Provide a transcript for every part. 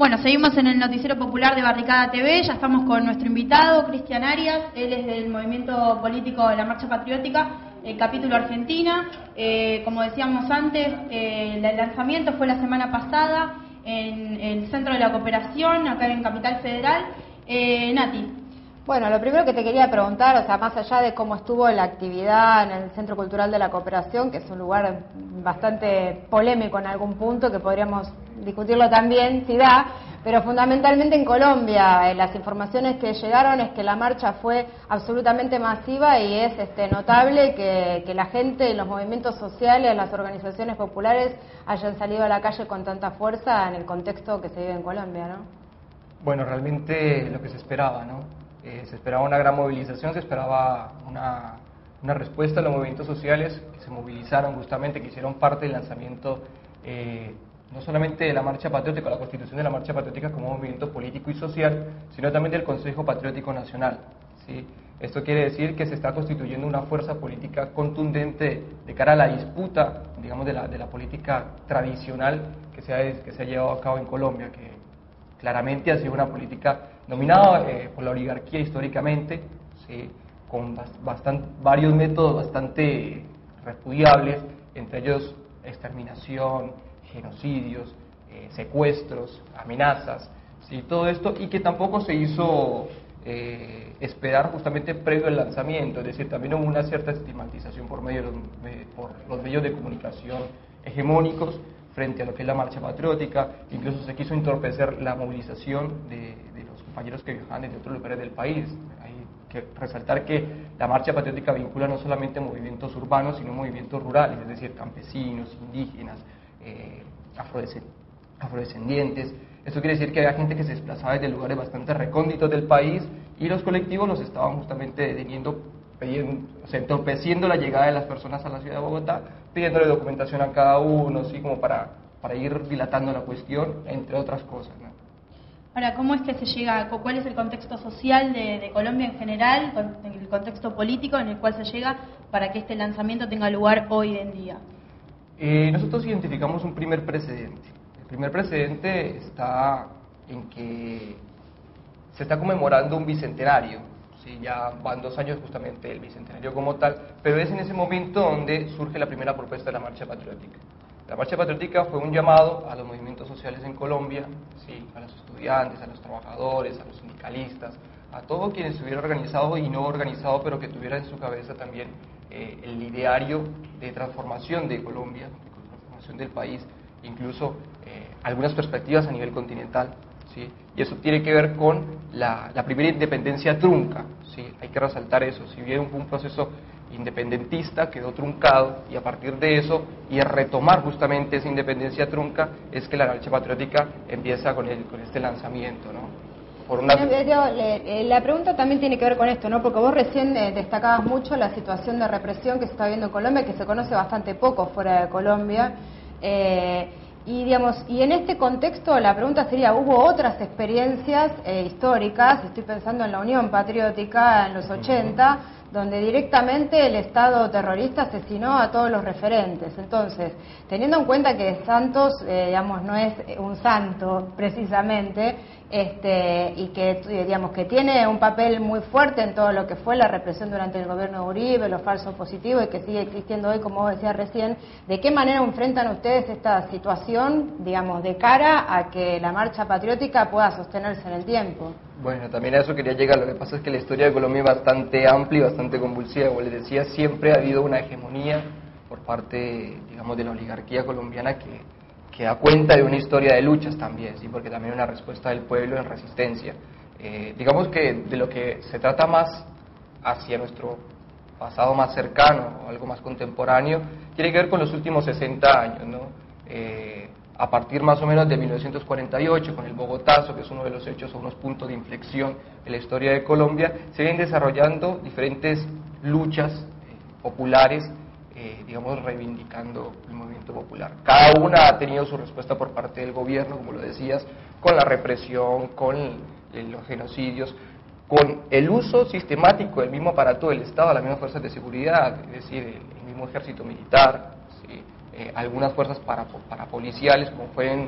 Bueno, seguimos en el Noticiero Popular de Barricada TV, ya estamos con nuestro invitado, Cristian Arias, él es del movimiento político de la Marcha Patriótica, capítulo Argentina. Como decíamos antes, el lanzamiento fue la semana pasada en el Centro de la Cooperación, acá en Capital Federal. Nati. Bueno, lo primero que te quería preguntar, o sea, más allá de cómo estuvo la actividad en el Centro Cultural de la Cooperación, que es un lugar bastante polémico en algún punto, que podríamos discutirlo también, si da, pero fundamentalmente en Colombia, las informaciones que llegaron es que la marcha fue absolutamente masiva y es notable que la gente, los movimientos sociales, las organizaciones populares hayan salido a la calle con tanta fuerza en el contexto que se vive en Colombia, ¿no? Bueno, realmente lo que se esperaba, ¿no? Se esperaba una gran movilización, se esperaba una respuesta a los movimientos sociales que se movilizaron justamente, que hicieron parte del lanzamiento no solamente de la Marcha Patriótica, la constitución de la Marcha Patriótica como movimiento político y social, sino también del Consejo Patriótico Nacional, ¿sí? Esto quiere decir que se está constituyendo una fuerza política contundente de cara a la disputa, digamos, de la política tradicional que se ha llevado a cabo en Colombia, que claramente ha sido una política dominada por la oligarquía históricamente, ¿sí? Con varios métodos bastante repudiables, entre ellos exterminación, genocidios, secuestros, amenazas, ¿sí? Todo esto, y que tampoco se hizo esperar justamente previo al lanzamiento, es decir, también hubo una cierta estigmatización por los medios de comunicación hegemónicos frente a lo que es la Marcha Patriótica. Incluso se quiso entorpecer la movilización de los compañeros que viajaban desde otros lugares del país. Hay que resaltar que la Marcha Patriótica vincula no solamente movimientos urbanos, sino movimientos rurales, es decir, campesinos, indígenas, afrodescendientes. Esto quiere decir que había gente que se desplazaba desde lugares bastante recónditos del país y los colectivos los estaban justamente deteniendo, entorpeciendo la llegada de las personas a la ciudad de Bogotá, pidiéndole documentación a cada uno, ¿sí? Como para ir dilatando la cuestión, entre otras cosas, ¿no? Ahora, ¿cómo es que se llega, cuál es el contexto social de Colombia en general, el contexto político en el cual se llega para que este lanzamiento tenga lugar hoy en día? Nosotros identificamos un primer precedente. El primer precedente está en que se está conmemorando un bicentenario, ¿sí? Ya van 2 años justamente del bicentenario como tal, pero es en ese momento donde surge la primera propuesta de la Marcha Patriótica. La Marcha Patriótica fue un llamado a los movimientos sociales en Colombia, ¿sí? A los estudiantes, a los trabajadores, a los sindicalistas, a todo quien estuviera organizado y no organizado, pero que tuviera en su cabeza también el ideario de transformación de Colombia, de transformación del país, incluso algunas perspectivas a nivel continental, ¿sí? Y eso tiene que ver con la primera independencia trunca, ¿sí? Hay que resaltar eso. Si bien fue un proceso independentista, quedó truncado, y a partir de eso, y a retomar justamente esa independencia trunca, es que la Marcha Patriótica empieza con este lanzamiento, ¿no? La pregunta también tiene que ver con esto, ¿no? Porque vos recién destacabas mucho la situación de represión que se está viendo en Colombia, que se conoce bastante poco fuera de Colombia. Y en este contexto la pregunta sería, ¿hubo otras experiencias históricas? Estoy pensando en la Unión Patriótica en los 80, donde directamente el Estado terrorista asesinó a todos los referentes. Entonces, teniendo en cuenta que Santos, no es un santo precisamente, y que tiene un papel muy fuerte en todo lo que fue la represión durante el gobierno de Uribe, los falsos positivos, y que sigue existiendo hoy, como vos decías recién, ¿de qué manera enfrentan ustedes esta situación, de cara a que la Marcha Patriótica pueda sostenerse en el tiempo? Bueno, también a eso quería llegar. Lo que pasa es que la historia de Colombia es bastante amplia y bastante convulsiva. Como les decía, siempre ha habido una hegemonía por parte, de la oligarquía colombiana que da cuenta de una historia de luchas también, ¿sí? Porque también una respuesta del pueblo en resistencia. Digamos que de lo que se trata más hacia nuestro pasado más cercano o algo más contemporáneo, tiene que ver con los últimos 60 años, ¿no? A partir más o menos de 1948, con el Bogotazo, que es uno de los hechos o unos puntos de inflexión en la historia de Colombia, se vienen desarrollando diferentes luchas populares, reivindicando el movimiento popular. Cada una ha tenido su respuesta por parte del gobierno, como lo decías, con la represión, con los genocidios, con el uso sistemático del mismo aparato del Estado, las mismas fuerzas de seguridad, es decir, el mismo ejército militar, ¿sí? Algunas fuerzas parapoliciales, como fue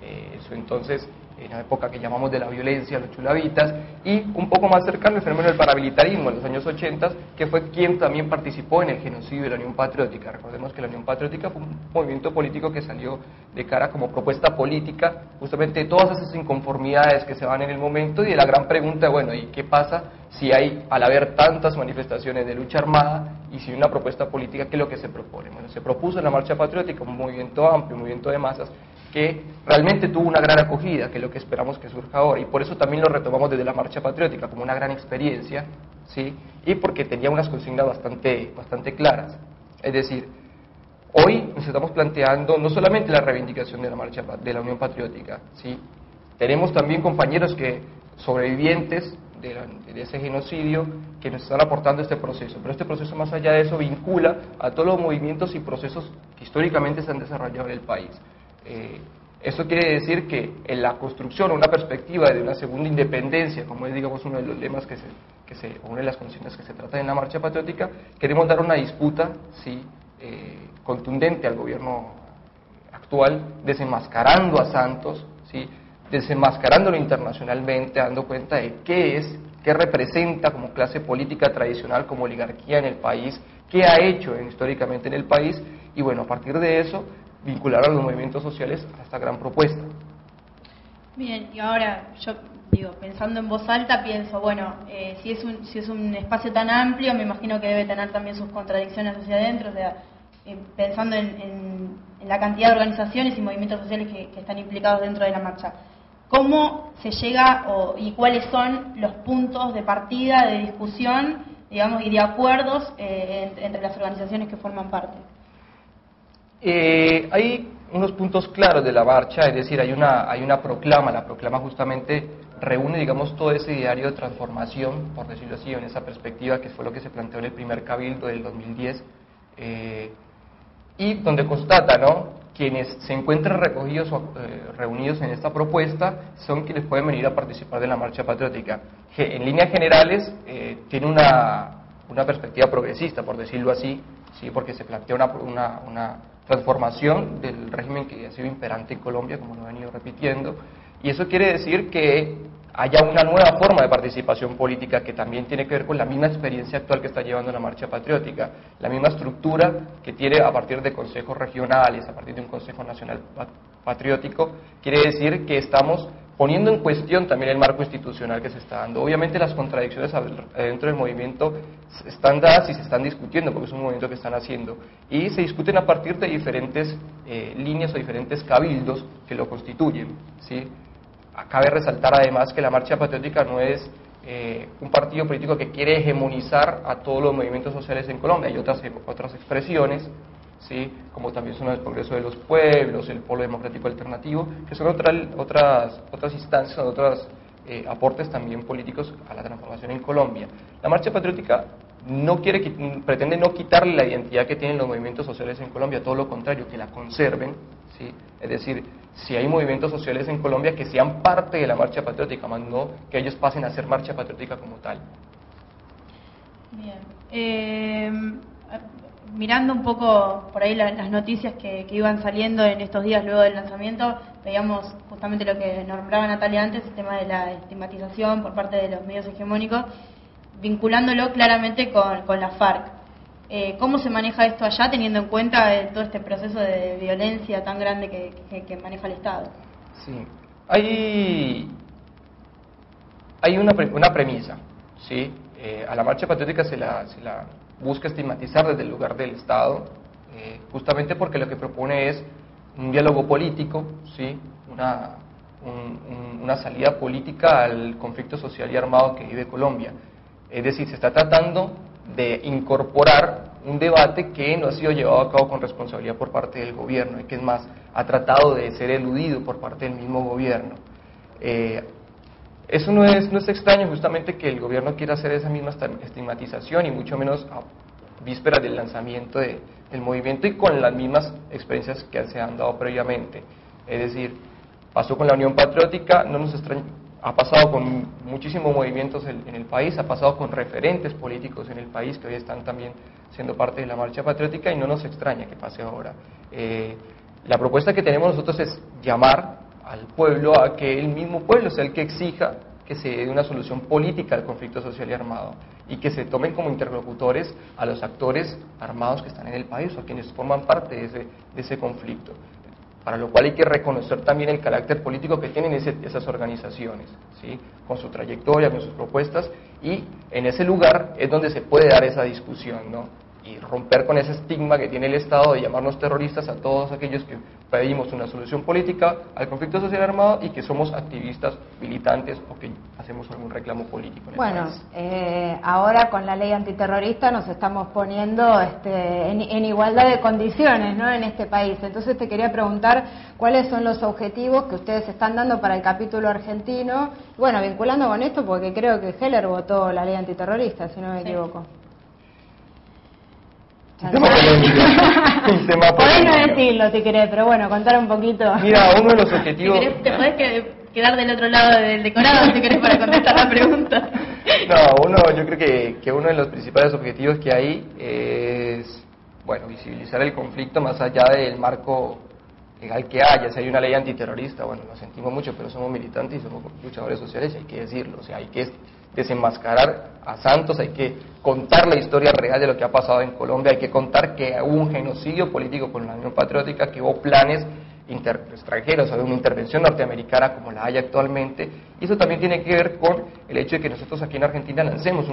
eso entonces en la época que llamamos de la violencia, los chulavitas, y un poco más cercano el fenómeno del paramilitarismo en los años 80, que fue quien también participó en el genocidio de la Unión Patriótica. Recordemos que la Unión Patriótica fue un movimiento político que salió de cara como propuesta política, justamente de todas esas inconformidades que se van en el momento y de la gran pregunta, bueno, ¿y qué pasa si hay, al haber tantas manifestaciones de lucha armada y si una propuesta política, qué es lo que se propone? Bueno, se propuso en la Marcha Patriótica un movimiento amplio, un movimiento de masas, que realmente tuvo una gran acogida, que es lo que esperamos que surja ahora, y por eso también lo retomamos desde la Marcha Patriótica como una gran experiencia, ¿sí? Y porque tenía unas consignas bastante claras. Es decir, hoy nos estamos planteando no solamente la reivindicación de la marcha de la Unión Patriótica, ¿sí? Tenemos también compañeros sobrevivientes de ese genocidio que nos están aportando este proceso, pero este proceso, más allá de eso, vincula a todos los movimientos y procesos que históricamente se han desarrollado en el país. Eso quiere decir que en la construcción o una perspectiva de una segunda independencia, como es, digamos, uno de los lemas o una de las consignas que se trata en la Marcha Patriótica, queremos dar una disputa, sí, contundente al gobierno actual, desenmascarando a Santos, sí, desenmascarándolo internacionalmente, dando cuenta de qué representa como clase política tradicional, como oligarquía en el país, qué ha hecho históricamente en el país, y bueno, a partir de eso vincular a los movimientos sociales a esta gran propuesta. Bien, y ahora yo digo, pensando en voz alta, pienso, bueno, si es un espacio tan amplio, me imagino que debe tener también sus contradicciones hacia adentro, o sea, pensando en la cantidad de organizaciones y movimientos sociales que están implicados dentro de la marcha. ¿Cómo se llega y cuáles son los puntos de partida, de discusión, digamos, y de acuerdos entre las organizaciones que forman parte? Hay unos puntos claros de la marcha, es decir, hay una proclama, la proclama justamente reúne, digamos, todo ese ideario de transformación, por decirlo así, en esa perspectiva que fue lo que se planteó en el primer cabildo del 2010, y donde constata, ¿no?, quienes se encuentran recogidos o reunidos en esta propuesta son quienes pueden venir a participar de la Marcha Patriótica. Que en líneas generales tiene una perspectiva progresista, por decirlo así, sí, porque se plantea una transformación del régimen que ha sido imperante en Colombia, como lo he venido repitiendo, y eso quiere decir que haya una nueva forma de participación política que también tiene que ver con la misma experiencia actual que está llevando la Marcha Patriótica, la misma estructura que tiene a partir de consejos regionales, a partir de un Consejo Nacional Patriótico. Quiere decir que estamos poniendo en cuestión también el marco institucional que se está dando. Obviamente las contradicciones dentro del movimiento están dadas y se están discutiendo, porque es un movimiento que están haciendo, y se discuten a partir de diferentes líneas o diferentes cabildos que lo constituyen, ¿sí? Cabe resaltar además que la Marcha Patriótica no es un partido político que quiere hegemonizar a todos los movimientos sociales en Colombia. Hay otras expresiones, ¿sí?, como también son el Progreso de los Pueblos, el Polo Democrático Alternativo, que son otras instancias, otros aportes también políticos a la transformación en Colombia. La Marcha Patriótica pretende no quitarle la identidad que tienen los movimientos sociales en Colombia, todo lo contrario, que la conserven, ¿sí? Es decir, si hay movimientos sociales en Colombia, que sean parte de la Marcha Patriótica, más no que ellos pasen a ser Marcha Patriótica como tal. Bien. Mirando un poco por ahí las noticias que iban saliendo en estos días luego del lanzamiento, veíamos justamente lo que nombraba Natalia antes, el tema de la estigmatización por parte de los medios hegemónicos, vinculándolo claramente con la FARC. ¿Cómo se maneja esto allá, teniendo en cuenta todo este proceso de violencia tan grande que maneja el Estado? Sí, hay una premisa, ¿sí? A la Marcha Patriótica se la busca estigmatizar desde el lugar del Estado, justamente porque lo que propone es un diálogo político, ¿sí?, una salida política al conflicto social y armado que vive Colombia. Es decir, se está tratando de incorporar un debate que no ha sido llevado a cabo con responsabilidad por parte del gobierno y que, es más, ha tratado de ser eludido por parte del mismo gobierno. Eso no es extraño, justamente, que el gobierno quiera hacer esa misma estigmatización, y mucho menos a vísperas del lanzamiento del movimiento y con las mismas experiencias que se han dado previamente. Es decir, pasó con la Unión Patriótica, no nos extraña, ha pasado con muchísimos movimientos en el país, ha pasado con referentes políticos en el país que hoy están también siendo parte de la Marcha Patriótica, y no nos extraña que pase ahora. La propuesta que tenemos nosotros es llamar al pueblo a que el mismo pueblo sea el que exija que se dé una solución política al conflicto social y armado, y que se tomen como interlocutores a los actores armados que están en el país o a quienes forman parte de ese conflicto, para lo cual hay que reconocer también el carácter político que tienen esas organizaciones, ¿sí? Con su trayectoria, con sus propuestas, y en ese lugar es donde se puede dar esa discusión, ¿no? Y romper con ese estigma que tiene el Estado de llamarnos terroristas a todos aquellos que pedimos una solución política al conflicto social armado y que somos activistas, militantes o que hacemos algún reclamo político en el país. Ahora con la ley antiterrorista nos estamos poniendo en igualdad de condiciones, ¿no?, en este país. Entonces te quería preguntar cuáles son los objetivos que ustedes están dando para el capítulo argentino, bueno, vinculando con esto porque creo que Heller votó la ley antiterrorista, si no me equivoco. Un tema polémico. Podés no decirlo si querés, pero bueno, contar un poquito. Mira, uno de los objetivos... Si querés, te podés quedar del otro lado del decorado si querés para contestar la pregunta. No, yo creo que uno de los principales objetivos que hay es, bueno, visibilizar el conflicto más allá del marco legal que haya. Si hay una ley antiterrorista, bueno, lo sentimos mucho, pero somos militantes y somos luchadores sociales y hay que decirlo, o sea, hay que desenmascarar a Santos, hay que contar la historia real de lo que ha pasado en Colombia, hay que contar que hubo un genocidio político con la Unión Patriótica, que hubo planes extranjeros, hubo una intervención norteamericana como la hay actualmente, y eso también tiene que ver con el hecho de que nosotros aquí en Argentina lancemos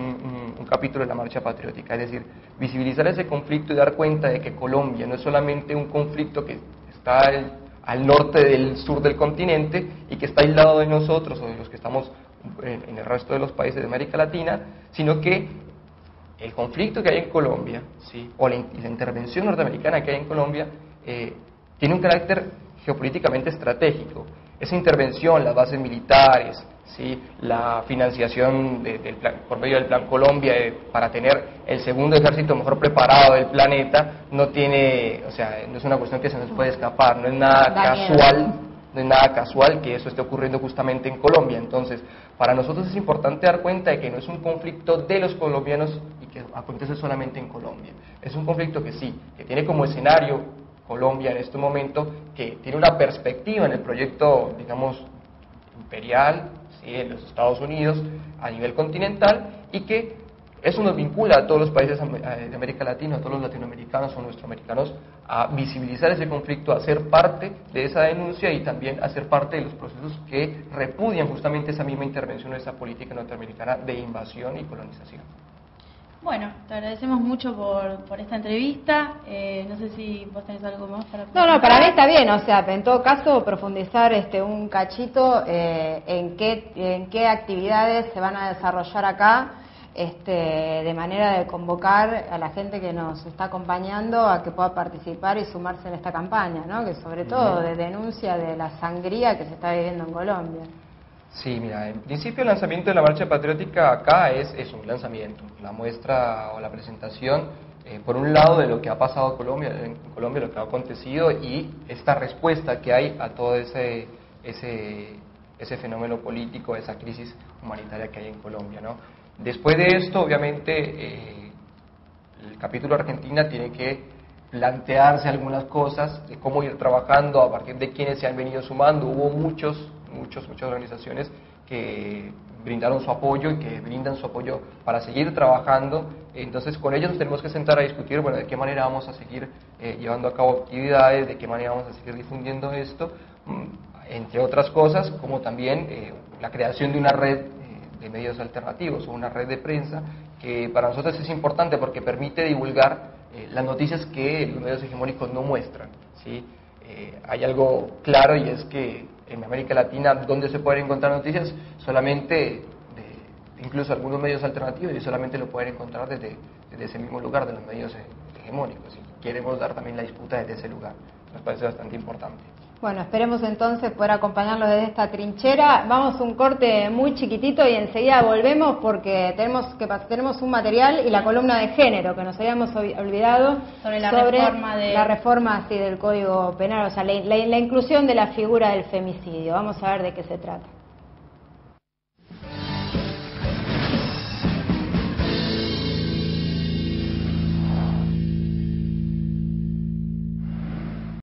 un capítulo de la Marcha Patriótica, es decir, visibilizar ese conflicto y dar cuenta de que Colombia no es solamente un conflicto que está al norte del sur del continente y que está aislado de nosotros o de los que estamos en el resto de los países de América Latina, sino que el conflicto que hay en Colombia, ¿sí?, o la intervención norteamericana que hay en Colombia, tiene un carácter geopolíticamente estratégico. Esa intervención, las bases militares, ¿sí?, la financiación por medio del Plan Colombia para tener el segundo ejército mejor preparado del planeta, no tiene, o sea, no es una cuestión que se nos puede escapar, no es nada casual. No es nada casual que eso esté ocurriendo justamente en Colombia. Entonces, para nosotros es importante dar cuenta de que no es un conflicto de los colombianos y que acontece solamente en Colombia. Es un conflicto que sí, que tiene como escenario Colombia en este momento, que tiene una perspectiva en el proyecto, digamos, imperial, ¿sí?, en los Estados Unidos, a nivel continental, y que eso nos vincula a todos los países de América Latina, a todos los latinoamericanos o nuestroamericanos, a visibilizar ese conflicto, a ser parte de esa denuncia y también a ser parte de los procesos que repudian justamente esa misma intervención, esa política norteamericana de invasión y colonización. Bueno, te agradecemos mucho por esta entrevista. No sé si vos tenés algo más para... No, para mí está bien, o sea, en todo caso profundizar un cachito en qué actividades se van a desarrollar acá, de manera de convocar a la gente que nos está acompañando a que pueda participar y sumarse en esta campaña, ¿no?, que sobre todo de denuncia de la sangría que se está viviendo en Colombia. Sí, mira, en principio el lanzamiento de la Marcha Patriótica acá es un lanzamiento, la muestra o la presentación, por un lado, de lo que ha pasado en Colombia, lo que ha acontecido y esta respuesta que hay a todo ese fenómeno político, esa crisis humanitaria que hay en Colombia, ¿no? Después de esto, obviamente, el capítulo Argentina tiene que plantearse algunas cosas de cómo ir trabajando a partir de quienes se han venido sumando. Hubo muchas organizaciones que brindaron su apoyo y que brindan su apoyo para seguir trabajando. Entonces, con ellos nos tenemos que sentar a discutir, bueno, de qué manera vamos a seguir llevando a cabo actividades, de qué manera vamos a seguir difundiendo esto, entre otras cosas, como también la creación de una red de medios alternativos o una red de prensa que para nosotros es importante porque permite divulgar las noticias que los medios hegemónicos no muestran, ¿sí? Hay algo claro y es que en América Latina, donde se pueden encontrar noticias, solamente incluso algunos medios alternativos, y solamente lo pueden encontrar desde ese mismo lugar de los medios hegemónicos, y queremos dar también la disputa desde ese lugar. Nos parece bastante importante. Bueno, esperemos entonces poder acompañarlos desde esta trinchera. Vamos a un corte muy chiquitito y enseguida volvemos porque tenemos un material y la columna de género que nos habíamos olvidado sobre la reforma del Código Penal, o sea, la inclusión de la figura del femicidio. Vamos a ver de qué se trata.